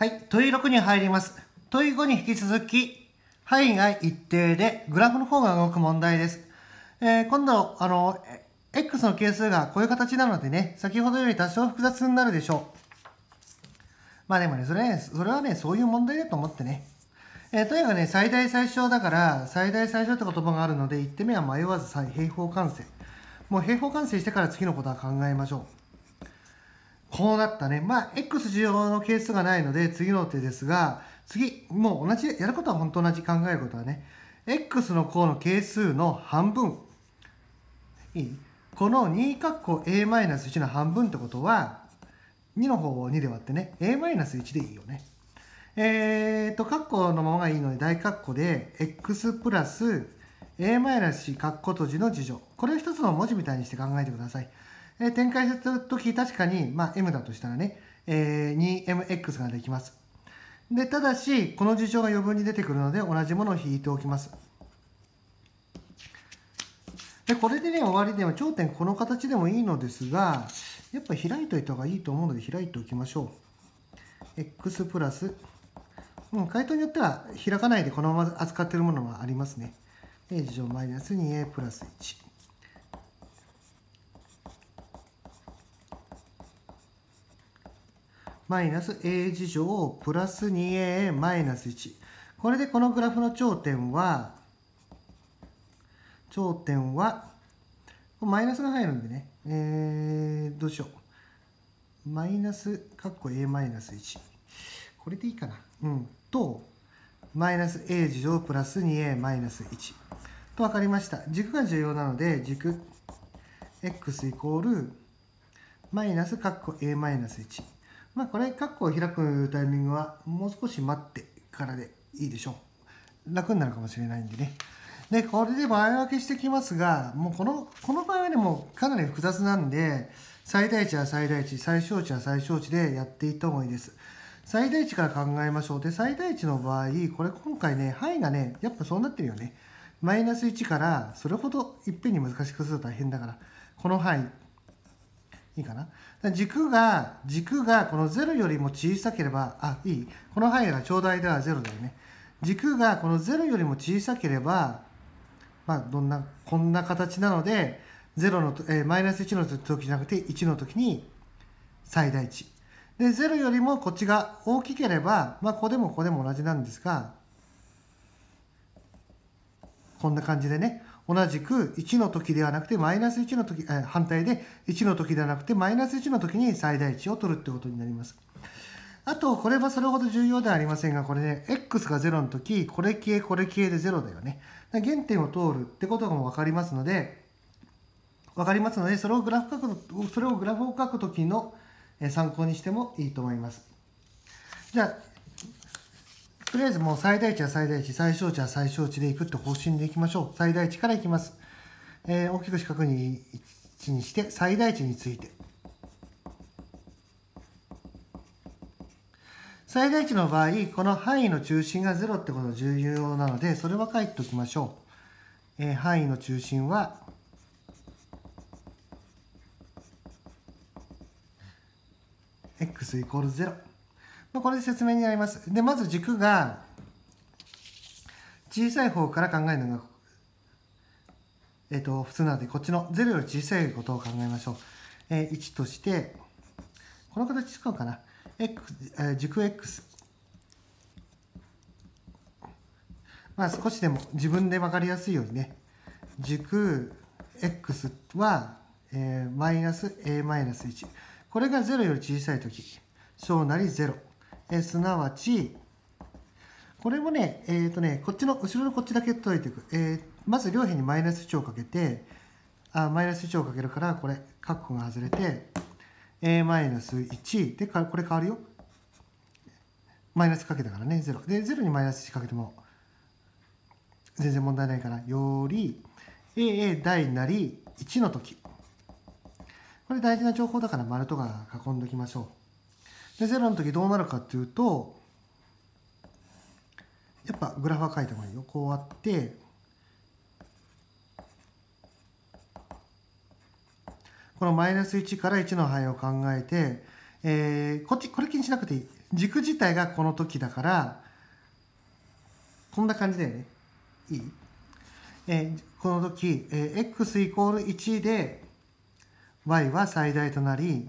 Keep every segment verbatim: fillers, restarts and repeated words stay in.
はい、問いろくに入ります。問いごに引き続き、範囲が一定でグラフの方が動く問題です。えー、今度、あの、X の係数がこういう形なのでね、先ほどより多少複雑になるでしょう。まあでもね、それね、それはね、そういう問題だと思ってね。えー、とにかくね、最大最小だから、最大最小って言葉があるので、いってんめは迷わず平方完成。もう平方完成してから次のことは考えましょう。こうなったね。まあ、X 乗用の係数がないので、次の手ですが、次、もう同じ、やることは本当同じ考えることはね、X の項の係数の半分。いいこのにかっこ エーマイナスいち の半分ってことは、にの方をにで割ってね、エーマイナスいち でいいよね。えーと、括弧のままがいいので、大括弧で、x プラス エーマイナスいち 括弧閉じの次乗。これを一つの文字みたいにして考えてください。えー、展開するとき、確かに、まあ、m だとしたらね、えー、にエムエックス ができます。で、ただし、この事象が余分に出てくるので、同じものを引いておきます。で、これでね、終わりでも、頂点この形でもいいのですが、やっぱ開いといた方がいいと思うので、開いておきましょう。x プラス、うん、回答によっては開かないでこのまま扱っているものがありますね。a 事乗マイナス にエー プラスいち。マイナス a 事乗プラス にエー マイナスいち。これでこのグラフの頂点は、頂点は、マイナスが入るんでね、えー、どうしよう。マイナス、かっこ a マイナスいち。これでいいかな。うん。と、マイナス a 事乗プラス にエー マイナスいち。と分かりました。軸が重要なので、軸 x イコールマイナスかっこ a マイナスいち。まあこれ、括弧を開くタイミングはもう少し待ってからでいいでしょう。楽になるかもしれないんでね。で、これで場合分けしてきますが、もうこの、この場合はね、もうかなり複雑なんで、最大値は最大値、最小値は最小値でやっていった方がいいです。最大値から考えましょう。で、最大値の場合、これ今回ね、範囲がね、やっぱそうなってるよね。マイナスいちからそれほどいっぺんに難しくすると大変だから、この範囲、いいかな。軸が、軸がこのゼロよりも小さければ、あ、いい。この範囲が長大ではゼロだよね。軸がこのゼロよりも小さければ、まあ、どんな、こんな形なので、ゼロの、えー、マイナスいちの時じゃなくて、いちの時に最大値。で、ゼロよりもこっちが大きければ、まあ、ここでもここでも同じなんですが、こんな感じでね、同じくいちの時ではなくて、マイナスいちの時、え反対でいちの時ではなくて、マイナスいちの時に最大値を取るってことになります。あと、これはそれほど重要ではありませんが、これね、x がゼロの時、これ系、これ系でゼロだよね。原点を通るってことが分かりますので、分かりますので、それをグラフ書く、それをグラフを書くときの参考にしてもいいと思います。じゃあ、とりあえずもう最大値は最大値、最小値は最小値でいくって方針でいきましょう。最大値からいきます。えー、大きく四角にいちにして、最大値について。最大値の場合、この範囲の中心がゼロってことが重要なので、それは書いておきましょう。えー、範囲の中心は、x イコールゼロ。これで説明になります。で、まず軸が小さい方から考えるのが、えっと、普通なので、こっちのゼロより小さいことを考えましょう。えー、いちとして、この形使うかな。X、えー、軸 X。まあ少しでも自分で分かりやすいようにね、軸 X は、えー、マイナス a マイナスいち。これがゼロより小さいとき、小なりゼロ。えー、すなわち、これもね、えっ、ー、とね、こっちの、後ろのこっちだけ解いていく。えー、まず両辺にマイナスいちをかけて、あ、マイナスいちをかけるから、これ、括弧が外れて、a マイナスいちで、これ変わるよ。マイナスかけたからね、ゼロ。で、ゼロにマイナスいちかけても、全然問題ないから、より、a 大なりいちの時。これ大事な情報だから丸とか囲んでおきましょう。で、ゼロの時どうなるかっていうと、やっぱグラフは書いた方がいいよ。こうあって、このマイナスいちからいちの範囲を考えて、えー、こっち、これ気にしなくていい。 軸自体がこの時だからこんな感じだよね。いい？えー、この時、えー、x イコールいちで y は最大となり、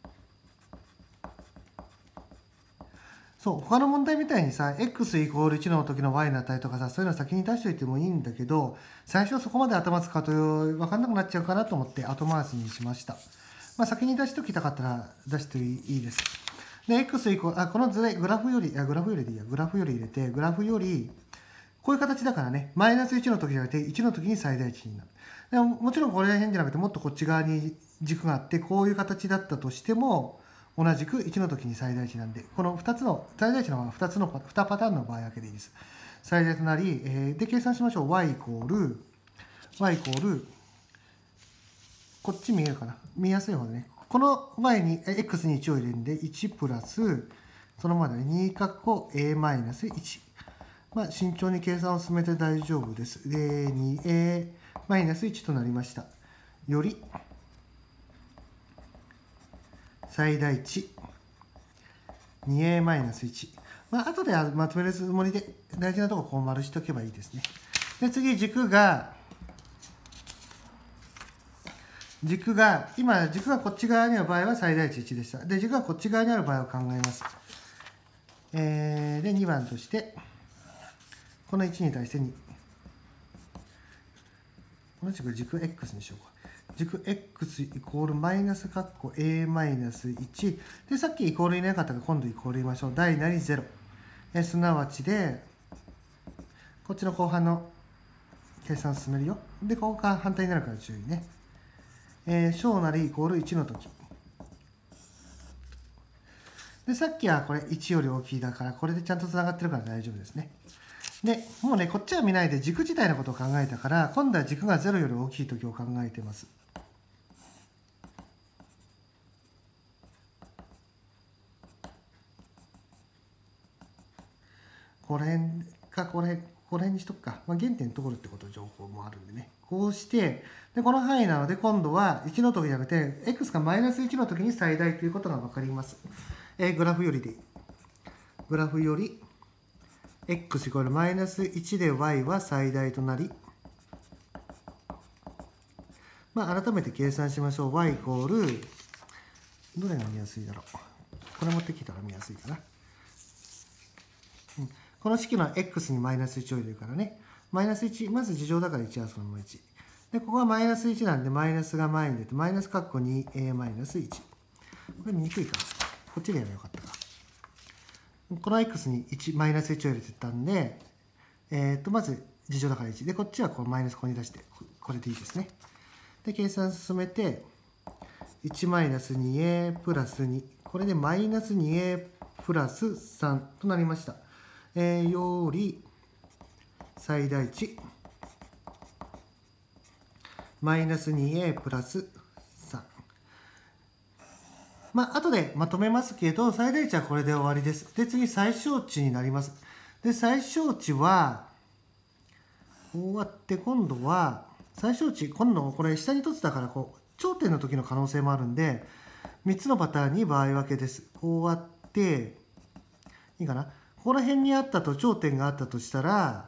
そう、他の問題みたいにさ、x イコールいちの時の y の値とかさ、そういうの先に出しておいてもいいんだけど、最初そこまで頭使うと分かんなくなっちゃうかなと思って後回しにしました。まあ、先に出しておきたかったら出していいです。で、x イコール、あ、この図でグラフより、あ、グラフよりでいいや、グラフより入れて、グラフより、こういう形だからね、マイナスいちの時じゃなくて、いちの時に最大値になる。でも、もちろんこれら辺じゃなくて、もっとこっち側に軸があって、こういう形だったとしても、同じくいちの時に最大値なんで、このふたつの、最大値のふたつの、にパターンの場合だけでいいです。最大となり、えー、で、計算しましょう。y イコール、y イコール、こっち見えるかな？見やすい方でね。この前に x にいちを入れるんで、いちプラス、そのままでね、にかっこ a マイナスいち。まあ、慎重に計算を進めて大丈夫です。で、にエー マイナスいちとなりました。より、最大値 にエー マイナスいち。まあ、後でまとめるつもりで大事なところこう丸しとけばいいですね。で、次、軸が、軸が、今、軸がこっち側にある場合は最大値いちでした。で、軸がこっち側にある場合を考えます。えー、で、にばんとして、このいちに対してに。同じく軸 x にしようか。軸 x イコールマイナス括弧 a マイナスいち。で、さっきイコールいなかったから今度イコール言いましょう。大なりゼロ。えすなわちで、こっちの後半の計算進めるよ。で、ここが反対になるから注意ね。えー、小なりイコールいちの時。で、さっきはこれいちより大きいだから、これでちゃんとつながってるから大丈夫ですね。で、もうね、こっちは見ないで軸自体のことを考えたから、今度は軸がゼロより大きい時を考えてます。これか、これ、これにしとくか。まあ、原点通るってこと情報もあるんでね。こうして、で、この範囲なので、今度はいちの時じゃなくて、x がマイナスいちの時に最大ということが分かります。えー、グラフよりでいい。グラフより、x イコールマイナスいちで y は最大となり、まあ、改めて計算しましょう。y イコール、どれが見やすいだろう。これ持ってきたら見やすいかな。うん、この式の x にマイナスいちを入れるからね。マイナスいち、まず事乗だからいちはそのままいち。で、ここはマイナスいちなんで、マイナスが前に出て、マイナス括弧 にエー マイナスいち。これ見にくいかな。こっちでやればよかったか。この x にいち、マイナスいちを入れてたんで、えっと、まず事乗だからいち。で、こっちはこうマイナスここに出して、これでいいですね。で、計算進めて、いちマイナス にエー プラスに。これでマイナス にエー プラスさんとなりました。えー、より最大値マイナス にエー プラスさん。まあ、後でまとめますけど、最大値はこれで終わりです。で、次、最小値になります。で、最小値は、こうやって今度は、最小値、今度これ下に凸だからこう、頂点の時の可能性もあるんで、みっつのパターンに場合分けです。こうやって、いいかな。ここら辺にあったと頂点があったとしたら、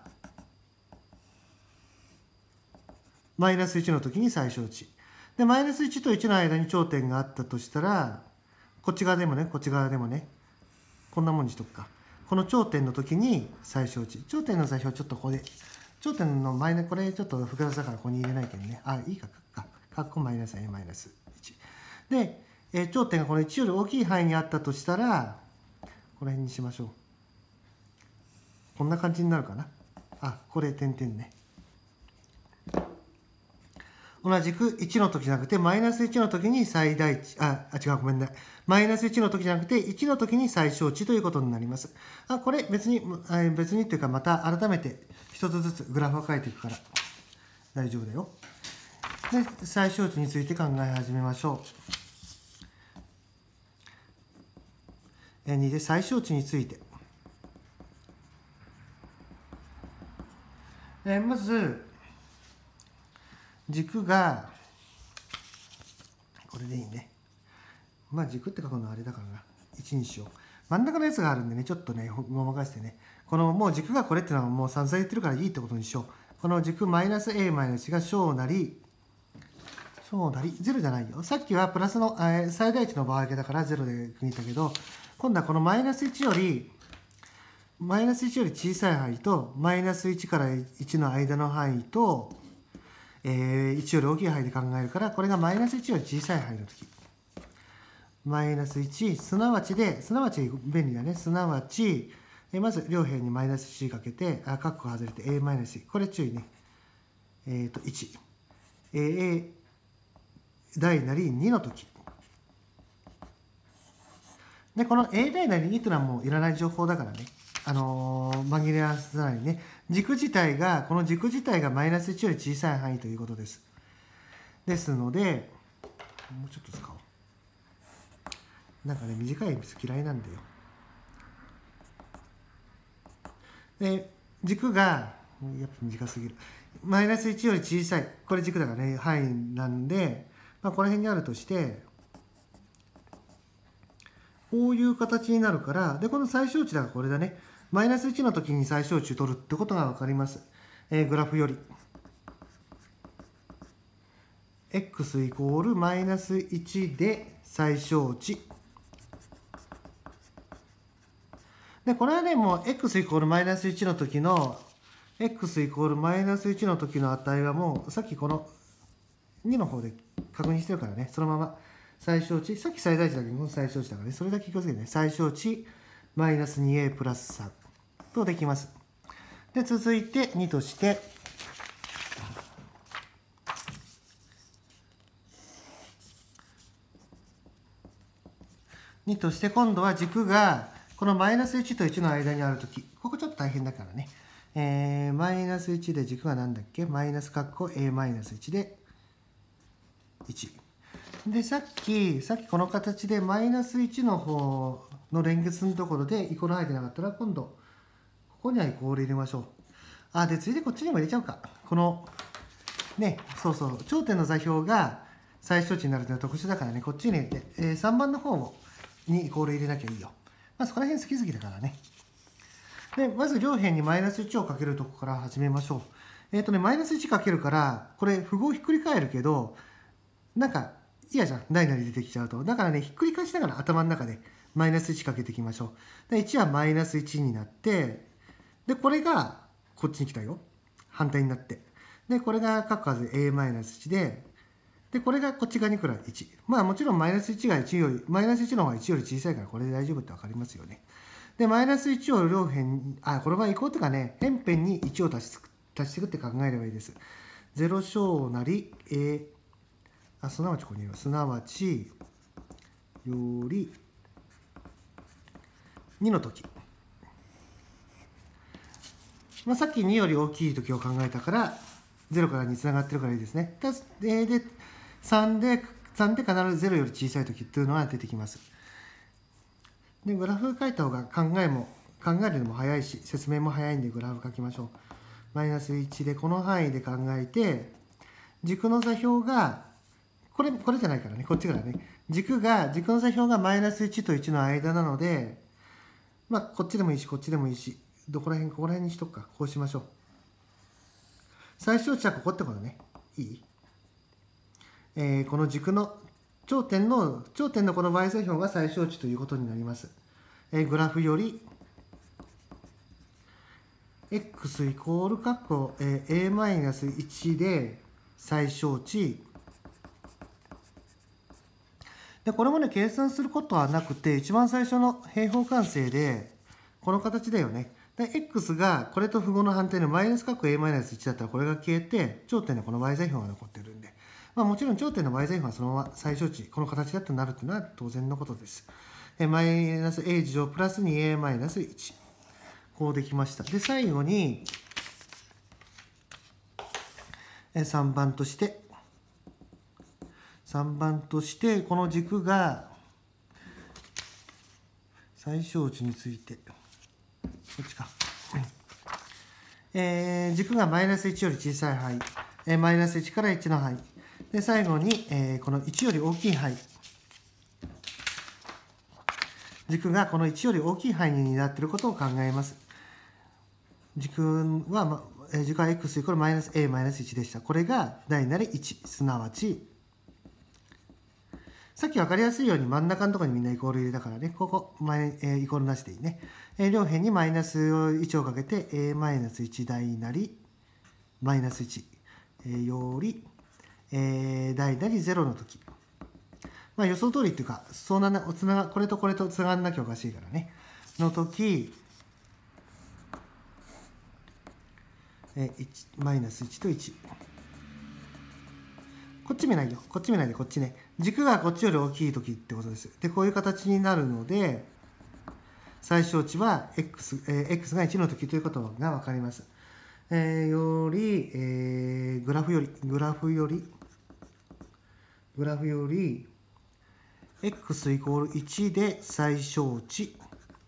マイナスいちの時に最小値。で、マイナスいちといちの間に頂点があったとしたら、こっち側でもね、こっち側でもね、こんなもんにしとくか。この頂点の時に最小値。頂点の最小はちょっとここで、頂点のマイナス、これちょっと複雑だからここに入れないけどね。あ、いいか、か、かっこマイナス a マイナスいち。で、えー、頂点がこのいちより大きい範囲にあったとしたら、この辺にしましょう。こんな感じになるかな。あ、これ点々ね。同じくいちの時じゃなくて、マイナスいちの時に最大値、あ、あ違う、ごめんね。マイナスいちの時じゃなくて、いちの時に最小値ということになります。あ、これ別に、別にっていうか、また改めて一つずつグラフを書いていくから大丈夫だよ。で、最小値について考え始めましょう。にで、最小値について。えまず、軸が、これでいいね。まあ軸って書くのはあれだからな。いちにしよう。 真ん中のやつがあるんでね、ちょっとね、ごまかしてね、このもう軸がこれっていうのはもう散々言ってるからいいってことにしよう。この軸マイナス a マイナスいちが小なり、小なり、ゼロじゃないよ。さっきはプラスの、えー、最大値の場合だからゼロで区切ったけど、今度はこのマイナスいちより、マイナスいちより小さい範囲と、マイナスいちからいちの間の範囲と、えー、いちより大きい範囲で考えるから、これがマイナスいちより小さい範囲の時。マイナスいち、すなわちで、すなわち便利だね。すなわち、えー、まず両辺にマイナスいちかけて、あ、カッコ外れて a マイナスいち。これ注意ね。えっ、ー、と、いち。えー、大なりにの時。で、この a 大なりにというのはもういらない情報だからね。あのー、紛れわさないね。軸自体が、この軸自体がマイナスいちより小さい範囲ということです。ですので、もうちょっと使おう。なんかね、短い鉛筆嫌いなんだよ。で、軸が、やっぱ短すぎる。マイナスいちより小さい。これ軸だからね、範囲なんで、まあ、この辺にあるとして、こういう形になるから、で、この最小値だからこれだね。マイナスいちの時に最小値取るってことが分かります。えー、グラフより。x イコールマイナスいちで最小値。で、これはね、もう x イコールマイナスいちの時の、x イコールマイナスいちの時の値はもう、さっきこのにの方で確認してるからね、そのまま最小値、さっき最大値だけど、この最小値だからね、それだけ気をつけてね、最小値マイナス にエー プラスさんとできます。で、続いてにとして、にとして今度は軸がこのマイナスいちといちの間にあるとき、ここちょっと大変だからね。えー、マイナスいちで軸は何だっけ？マイナス括弧 a マイナスいちでいち。で、さっき、さっきこの形でマイナスいちの方の連結のところでイコール入ってなかったら、今度、ここにはイコール入れましょう。あ、で、ついでこっちにも入れちゃうか。この、ね、そうそう、頂点の座標が最小値になるというのは特殊だからね、こっちに入れて、えー、さんばんの方をにイコール入れなきゃいいよ。まあ、そこら辺好き好きだからね。で、まず両辺にマイナスいちをかけるとこから始めましょう。えっ、ー、とね、マイナスいちかけるから、これ符号ひっくり返るけど、なんか嫌じゃん。大なり出てきちゃうと。だからね、ひっくり返しながら頭の中でマイナスいちかけていきましょう。で、いちはマイナスいちになって、で、これがこっちに来たよ。反対になって。で、これが各数 a マイナスいちで、で、これがこっち側に来るいち。まあもちろんマイナスいちがいちより、マイナスいちの方がいちより小さいからこれで大丈夫ってわかりますよね。で、マイナスいちを両辺に、あ、これは移行とかね、辺辺にいちを足し足していくって考えればいいです。ゼロ小なり、a、あ、すなわちここにいる。すなわち、より、にの時。まあさっきにより大きい時を考えたから、ゼロからにつながってるからいいですね。で、でさんで、さんで必ずゼロより小さい時っていうのは出てきます。で、グラフ書いた方が考えも、考えるのも早いし、説明も早いんでグラフ書きましょう。マイナスいちでこの範囲で考えて、軸の座標が、これ、これじゃないからね、こっちからね。軸が、軸の座標がマイナスいちといちの間なので、まあ、こっちでもいいし、こっちでもいいし、どこら辺、ここら辺にしとくか。こうしましょう。最小値はここってことね。いい？えー、この軸の頂点の、頂点のこの y 座標が最小値ということになります。えー、グラフより、x イコール、括弧、えー、a マイナスいちで最小値。で、これもね、計算することはなくて、一番最初の平方完成で、この形だよね。で、x がこれと符号の反対のマイナス括弧 a マイナスいちだったらこれが消えて、頂点のこの y 座標が残ってるんで。まあもちろん頂点の y 座標はそのまま最小値、この形だとなるというのは当然のことです。えマイナス a 乗プラス にエー マイナスいち。こうできました。で、最後に、えさんばんとして、さんばんとして、この軸が最小値について、こっちか。えー、軸がマイナスいちより小さい範囲、えー、マイナスいちからいちの範囲。で、最後に、えー、このいちより大きい範囲。 軸がこのいちより大きい範囲になっていることを考えます。軸は、ま、軸は x イコールマイナス a マイナスいちでした。これが大なりいち、すなわち、さっき分かりやすいように真ん中のところにみんなイコール入れたからね、ここ、マイえー、イコールなしでいいね。えー、両辺にマイナスいちをかけて a マイナスいち大なりマイナスいち、えー、より、えー、大なりゼロの時。まあ予想通りっていうか、そうなな、つなが、これとこれとつながんなきゃおかしいからね。の時、えー、マイナスいちといち。こっち見ないよ。こっち見ないで、こっちね。軸がこっちより大きい時ってことです。で、こういう形になるので、最小値は x、えー、x がいちの時ということが分かります。えー、より、えー、グラフより、グラフより、グラフより、x イコールいちで最小値。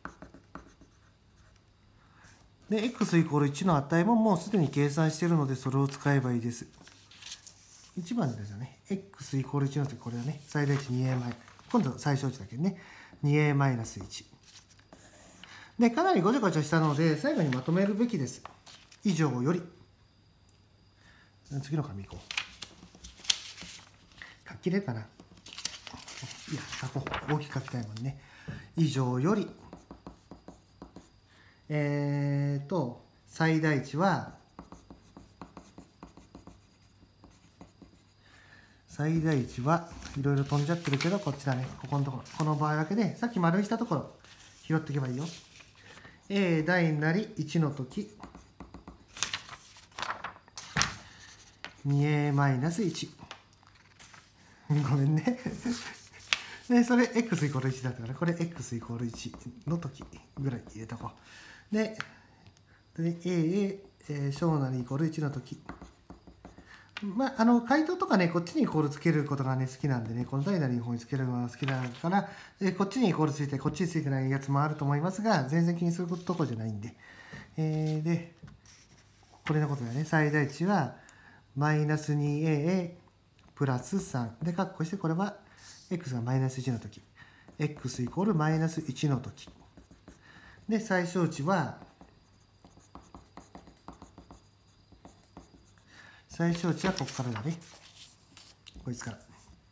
で、x イコールいちの値ももうすでに計算しているので、それを使えばいいです。いちばんですよね。x イコールいちの時、これはね、最大値 にエー マイナス。今度最小値だけどね。にエー マイナスいち。で、かなりごちゃごちゃしたので、最後にまとめるべきです。以上より。次の紙いこう。書きれるかな。いや、書こう。大きく書きたいもんね。以上より。えーと、最大値は、最大値はいろいろ飛んじゃってるけど、こっちだね。ここのところ。この場合だけで、さっき丸にしたところ、拾っていけばいいよ。a 大なりいちの時、にエー マイナスいち。ごめんね。で、それ x イコールいちだったから、これ x イコールいちの時ぐらい入れとこう。で、で a、えー、小なりイコールいちの時。まあ、あの、回答とかね、こっちにイコールつけることがね、好きなんでね、この大なりの方につけるのが好きだから、えー、こっちにイコールついて、こっちについてないやつもあると思いますが、全然気にするとこじゃないんで。えー、で、これのことだね。最大値は、マイナス にエー プラスさん。で、括弧して、これは、x がマイナスいちの時。x イコールマイナスいちの時。で、最小値は、最小値はここからだね。こいつから。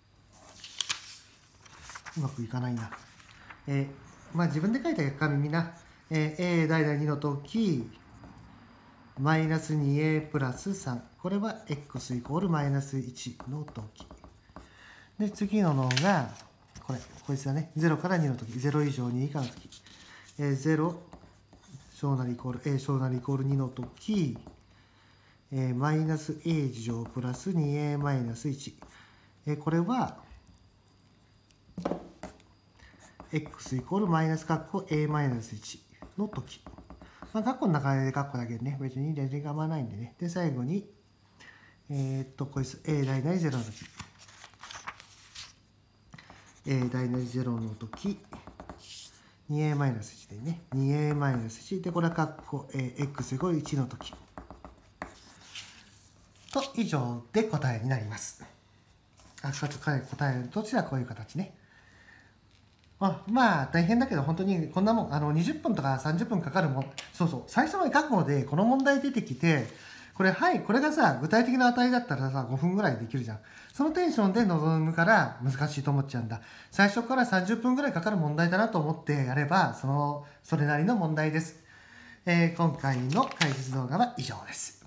うまくいかないな。えー、まあ自分で書いた紙みんな、えー、a 大なりにの時、マイナス にエー プラスさん。これは x イコールマイナスいちの時。で、次ののが、これ、こいつだね。ゼロからにの時。ゼロ以上に以下の時。えー、ゼロ、小なりイコール a 小なりイコールにの時、えー、マイナス a 乗プラス にエー マイナスいち。えー、これは、x イコールマイナス括弧 a マイナスいちの時。まあ、括弧の中で括弧だけでね、別に全然構わないんでね。で、最後に、えー、っと、こいつ a 大なりゼロの時。a 大なりゼロの時、にエー マイナスいちでね。にエー マイナスいちで、これは括弧 x イコールいちの時。と、以上で答えになります。あ、かつ答えとしてはこういう形ね。あ、まあ大変だけど本当にこんなもんあのにじゅっぷんとかさんじゅっぷんかかるもん。そうそう、最初の覚悟でこの問題出てきて、これはいこれがさ具体的な値だったらさごふんぐらいできるじゃん。そのテンションで臨むから難しいと思っちゃうんだ。最初からさんじゅっぷんぐらいかかる問題だなと思ってやればそのそれなりの問題です。えー、今回の解説動画は以上です。